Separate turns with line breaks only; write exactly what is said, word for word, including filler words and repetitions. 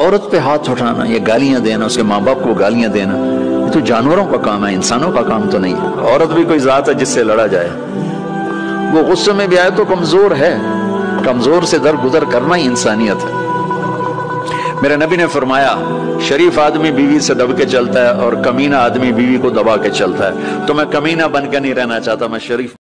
औरत पे हाथ उठाना, ये गालियां देना, उसके माँ बाप को गालियां देना, ये तो जानवरों का काम है, इंसानों का काम तो नहीं है। औरत भी कोई जात है जिससे लड़ा जाए। वो गुस्से में भी आए तो कमजोर है, कमजोर से दर गुजर करना ही इंसानियत है। मेरे नबी ने फरमाया, शरीफ आदमी बीवी से दब के चलता है और कमीना आदमी बीवी को दबा के चलता है। तो मैं कमीना बनकर नहीं रहना चाहता, मैं शरीफ